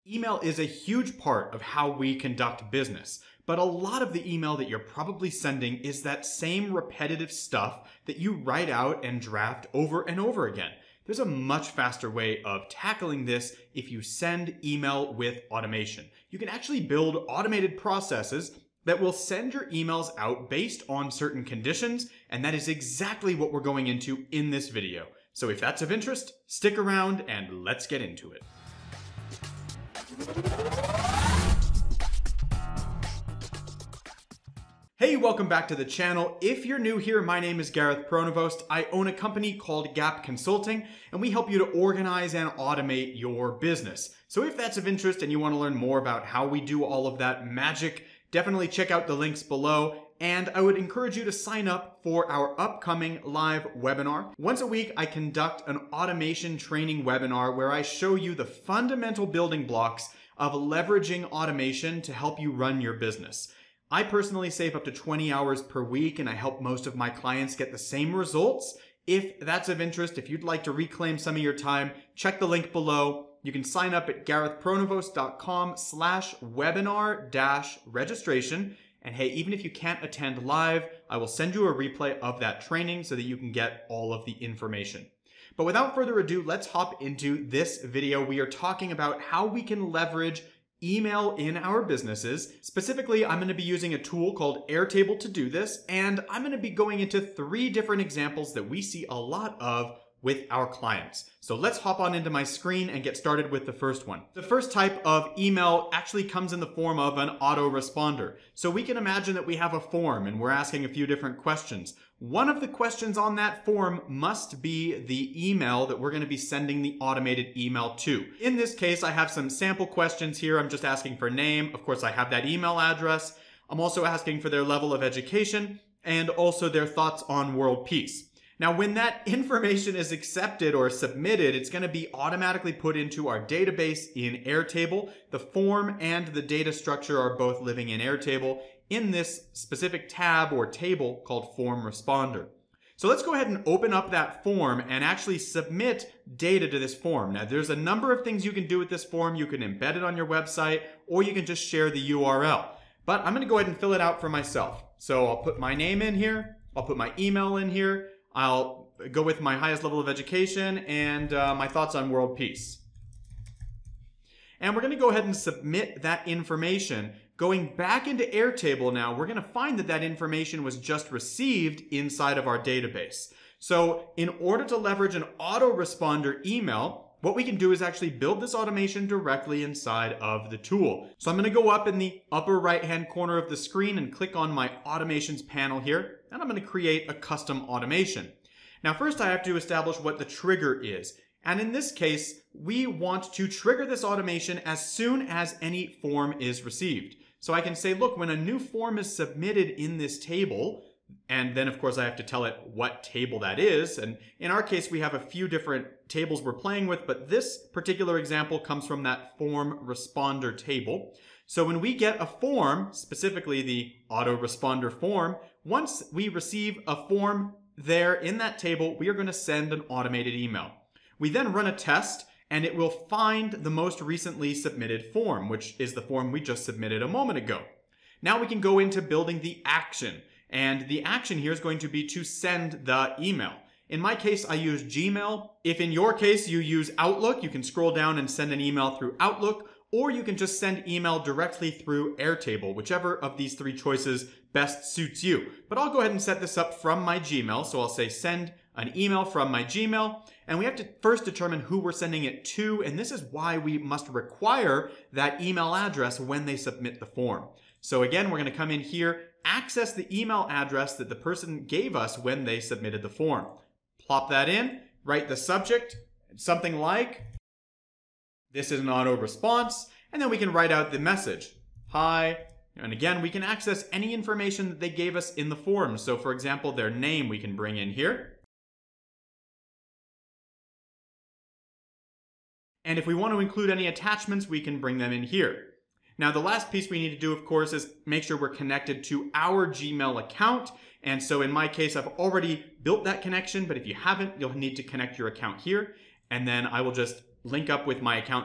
Email is a huge part of how we conduct business, but a lot of the email that you're probably sending is that same repetitive stuff that you write out and draft over and over again. There's a much faster way of tackling this if you send email with automation. You can actually build automated processes that will send your emails out based on certain conditions, and that is exactly what we're going into in this video. So if that's of interest, stick around and let's get into it. Hey, welcome back to the channel. If you're new here, my name is Gareth Pronovost. I own a company called Gap Consulting, and we help you to organize and automate your business. So if that's of interest and you want to learn more about how we do all of that magic, definitely check out the links below. And I would encourage you to sign up for our upcoming live webinar. Once a week, I conduct an automation training webinar where I show you the fundamental building blocks of leveraging automation to help you run your business. I personally save up to 20 hours per week, and I help most of my clients get the same results. If that's of interest, if you'd like to reclaim some of your time, check the link below. You can sign up at garethpronovost.com/webinar-registration. And hey, even if you can't attend live, I will send you a replay of that training so that you can get all of the information. But without further ado, let's hop into this video. We are talking about how we can leverage email in our businesses. Specifically, I'm going to be using a tool called Airtable to do this, and I'm going to be going into 3 different examples that we see a lot of with our clients. So let's hop on into my screen and get started with the first one. The first type of email actually comes in the form of an autoresponder. So we can imagine that we have a form and we're asking a few different questions. One of the questions on that form must be the email that we're going to be sending the automated email to. In this case, I have some sample questions here. I'm just asking for name. Of course, I have that email address. I'm also asking for their level of education and also their thoughts on world peace. Now, when that information is accepted or submitted, it's going to be automatically put into our database in Airtable. The form and the data structure are both living in Airtable in this specific tab or table called Form Responder. So let's go ahead and open up that form and actually submit data to this form. Now, there's a number of things you can do with this form. You can embed it on your website, or you can just share the URL. But I'm going to go ahead and fill it out for myself. So I'll put my name in here. I'll put my email in here. I'll go with my highest level of education and my thoughts on world peace. And we're going to go ahead and submit that information. Going back into Airtable now, we're going to find that that information was just received inside of our database. So in order to leverage an autoresponder email, what we can do is actually build this automation directly inside of the tool. So I'm going to go up in the upper right-hand corner of the screen and click on my automations panel here, and I'm going to create a custom automation. Now, first I have to establish what the trigger is. And in this case, we want to trigger this automation as soon as any form is received. So I can say, look, when a new form is submitted in this table, and then of course I have to tell it what table that is. And in our case, we have a few different tables we're playing with, but this particular example comes from that form responder table. So when we get a form, specifically the autoresponder form, once we receive a form there in that table, we are going to send an automated email. We then run a test, and it will find the most recently submitted form, which is the form we just submitted a moment ago. Now we can go into building the action. And the action here is going to be to send the email. In my case, I use Gmail. If in your case you use Outlook, you can scroll down and send an email through Outlook, or you can just send email directly through Airtable, whichever of these 3 choices best suits you. But I'll go ahead and set this up from my Gmail. So I'll say send an email from my Gmail, and we have to first determine who we're sending it to, and this is why we must require that email address when they submit the form. So again, we're going to come in here, access the email address that the person gave us when they submitted the form. Plop that in, write the subject, something like, this is an auto response, and then we can write out the message. Hi, and again, we can access any information that they gave us in the form. So for example, their name we can bring in here. And if we want to include any attachments, we can bring them in here. Now, the last piece we need to do, of course, is make sure we're connected to our Gmail account. And so in my case, I've already built that connection, but if you haven't, you'll need to connect your account here. And then I will just link up with my account there,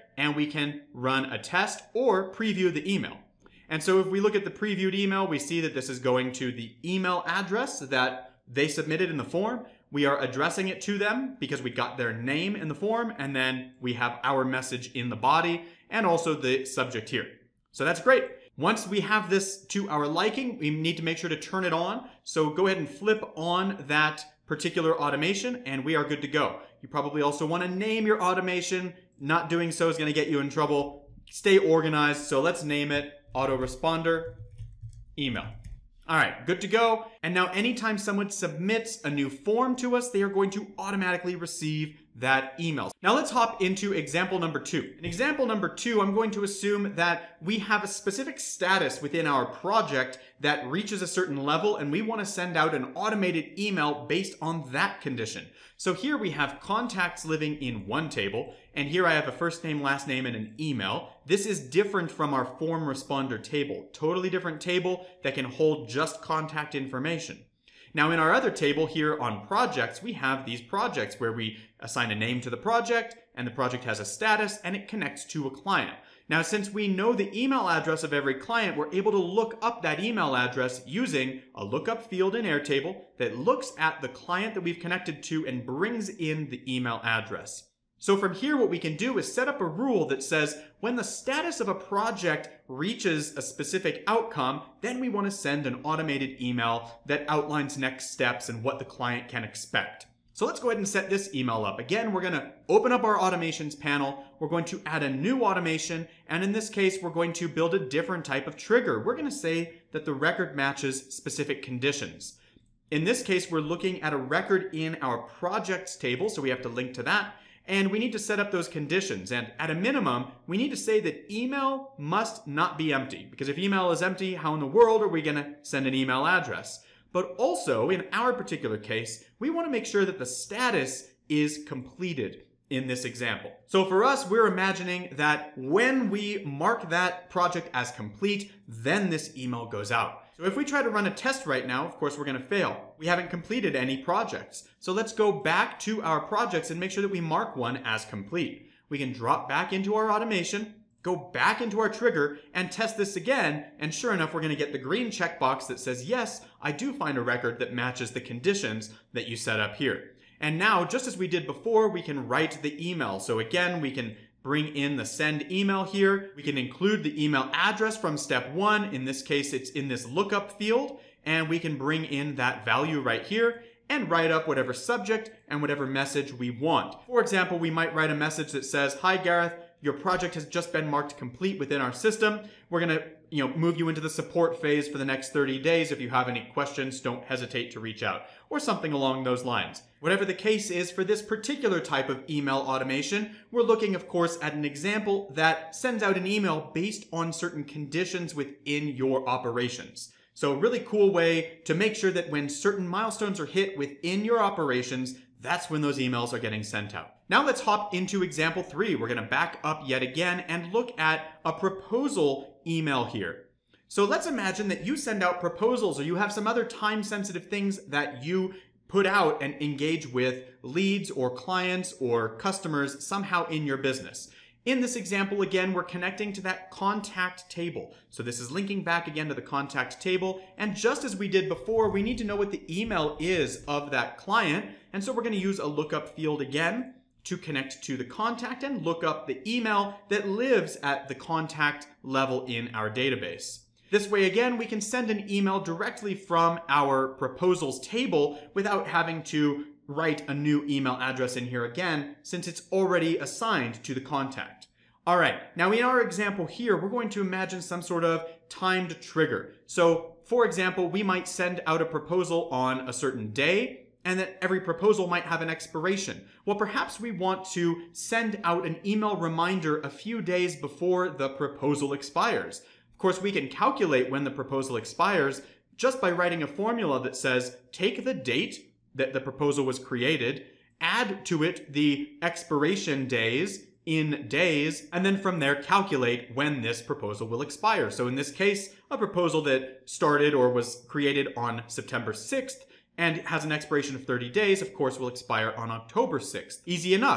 and we can run a test or preview the email. And so if we look at the previewed email, we see that this is going to the email address that they submitted in the form. We are addressing it to them because we got their name in the form, and then we have our message in the body and also the subject here. So that's great. Once we have this to our liking, we need to make sure to turn it on. So go ahead and flip on that particular automation and we are good to go. You probably also want to name your automation. Not doing so is going to get you in trouble. Stay organized. So let's name it autoresponder email. All right, good to go. And now anytime someone submits a new form to us, they are going to automatically receive that email. Now let's hop into example number 2. In example number 2, I'm going to assume that we have a specific status within our project that reaches a certain level and we want to send out an automated email based on that condition. So here we have contacts living in one table, and here I have a first name, last name, and an email. This is different from our form responder table. Totally different table that can hold just contact information. Now in our other table here on projects, we have these projects where we assign a name to the project and the project has a status and it connects to a client. Now since we know the email address of every client, we're able to look up that email address using a lookup field in Airtable that looks at the client that we've connected to and brings in the email address. So from here, what we can do is set up a rule that says when the status of a project reaches a specific outcome, then we want to send an automated email that outlines next steps and what the client can expect. So let's go ahead and set this email up. Again, we're going to open up our automations panel. We're going to add a new automation. And in this case, we're going to build a different type of trigger. We're going to say that the record matches specific conditions. In this case, we're looking at a record in our projects table. So we have to link to that. And we need to set up those conditions. And at a minimum, we need to say that email must not be empty. Because if email is empty, how in the world are we going to send an email address? But also, in our particular case, we want to make sure that the status is completed in this example. So for us, we're imagining that when we mark that project as complete, then this email goes out. So if we try to run a test right now, of course, we're going to fail. We haven't completed any projects. So let's go back to our projects and make sure that we mark one as complete. We can drop back into our automation, go back into our trigger, and test this again. And sure enough, we're going to get the green checkbox that says, yes, I do find a record that matches the conditions that you set up here. And now, just as we did before, we can write the email. So again, we can bring in the send email here. We can include the email address from step 1. In this case, it's in this lookup field. And we can bring in that value right here and write up whatever subject and whatever message we want. For example, we might write a message that says, hi Gareth, your project has just been marked complete within our system. We're going to move you into the support phase for the next 30 days. If you have any questions, don't hesitate to reach out, or something along those lines. Whatever the case is, for this particular type of email automation, we're looking, of course, at an example that sends out an email based on certain conditions within your operations. So a really cool way to make sure that when certain milestones are hit within your operations, that's when those emails are getting sent out. Now let's hop into example 3. We're going to back up yet again and look at a proposal email here. So let's imagine that you send out proposals or you have some other time-sensitive things that you put out and engage with leads or clients or customers somehow in your business. In this example, again, we're connecting to that contact table. So this is linking back again to the contact table. And just as we did before, we need to know what the email is of that client. And so we're going to use a lookup field again to connect to the contact and look up the email that lives at the contact level in our database. This way, again, we can send an email directly from our proposals table without having to write a new email address in here again, since it's already assigned to the contact. All right, now in our example here, we're going to imagine some sort of timed trigger. So, for example, we might send out a proposal on a certain day, and that every proposal might have an expiration. Well, perhaps we want to send out an email reminder a few days before the proposal expires. Of course, we can calculate when the proposal expires just by writing a formula that says, take the date that the proposal was created, add to it the expiration days in days, and then from there calculate when this proposal will expire. So in this case, a proposal that started or was created on September 6th and has an expiration of 30 days, of course, will expire on October 6th. Easy enough.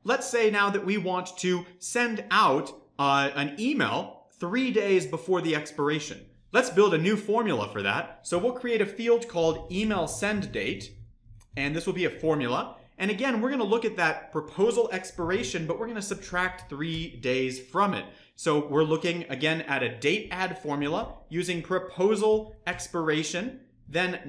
Let's say now that we want to send out an email 3 days before the expiration. Let's build a new formula for that. So we'll create a field called email send date, and this will be a formula. And again, we're going to look at that proposal expiration, but we're going to subtract 3 days from it. So we're looking again at a date add formula using proposal expiration, then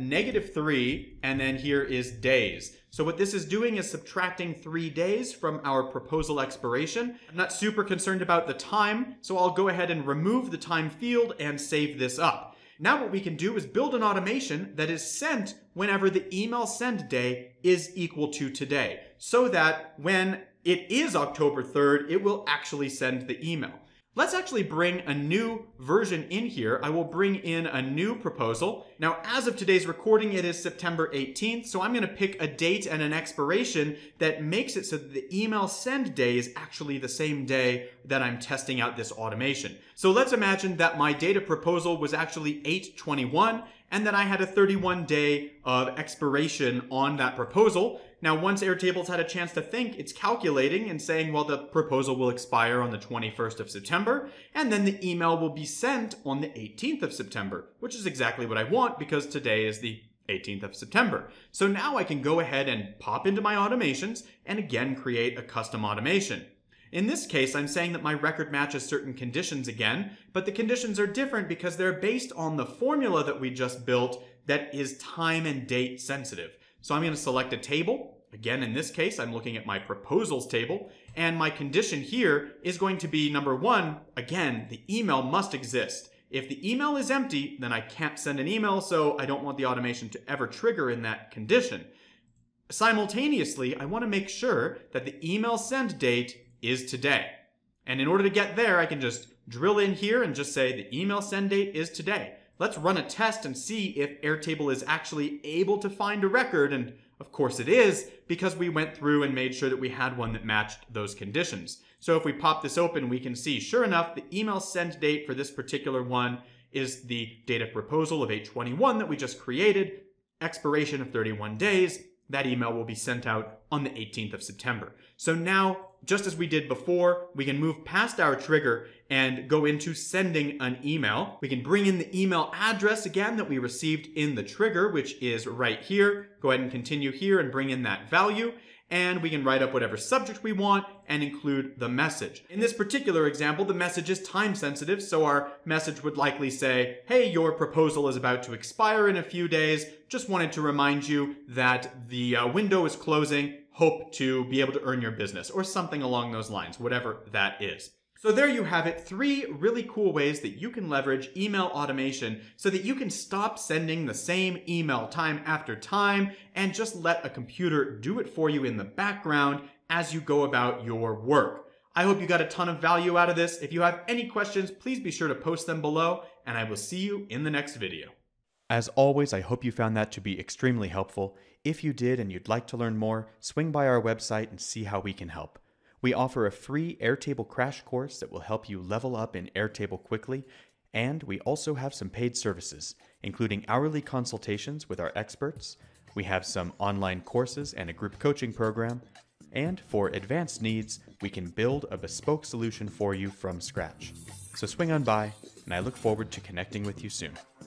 -3, and then here is days. So what this is doing is subtracting 3 days from our proposal expiration. I'm not super concerned about the time, so I'll go ahead and remove the time field and save this up. Now what we can do is build an automation that is sent whenever the email send day is equal to today, so that when it is October 3rd, it will actually send the email. Let's actually bring a new version in here. I will bring in a new proposal. Now, as of today's recording, it is September 18th, so I'm going to pick a date and an expiration that makes it so that the email send day is actually the same day that I'm testing out this automation. So let's imagine that my data proposal was actually 8/21 and that I had a 31-day of expiration on that proposal. Now, once Airtable's had a chance to think, it's calculating and saying, well, the proposal will expire on the 21st of September, and then the email will be sent on the 18th of September, which is exactly what I want because today is the 18th of September. So now I can go ahead and pop into my automations and again create a custom automation. In this case, I'm saying that my record matches certain conditions again, but the conditions are different because they're based on the formula that we just built that is time and date sensitive. So I'm going to select a table. Again, in this case, I'm looking at my proposals table, and my condition here is going to be number 1, again, the email must exist. If the email is empty, then I can't send an email, so I don't want the automation to ever trigger in that condition. Simultaneously, I want to make sure that the email send date is today. And in order to get there, I can just drill in here and just say the email send date is today. Let's run a test and see if Airtable is actually able to find a record, and of course it is, because we went through and made sure that we had one that matched those conditions. So if we pop this open, we can see, sure enough, the email send date for this particular one is the data proposal of 8/21 that we just created, expiration of 31 days. That email will be sent out on the 18th of September. So now, just as we did before, we can move past our trigger and go into sending an email. We can bring in the email address again that we received in the trigger, which is right here. Go ahead and continue here and bring in that value. And we can write up whatever subject we want and include the message. In this particular example, the message is time sensitive, so our message would likely say, hey, your proposal is about to expire in a few days. Just wanted to remind you that the window is closing. Hope to be able to earn your business, or something along those lines, whatever that is. So there you have it, 3 really cool ways that you can leverage email automation so that you can stop sending the same email time after time and just let a computer do it for you in the background as you go about your work. I hope you got a ton of value out of this. If you have any questions, please be sure to post them below, and I will see you in the next video. As always, I hope you found that to be extremely helpful. If you did and you'd like to learn more, swing by our website and see how we can help. We offer a free Airtable crash course that will help you level up in Airtable quickly, and we also have some paid services, including hourly consultations with our experts. We have some online courses and a group coaching program, and for advanced needs, we can build a bespoke solution for you from scratch. So swing on by, and I look forward to connecting with you soon.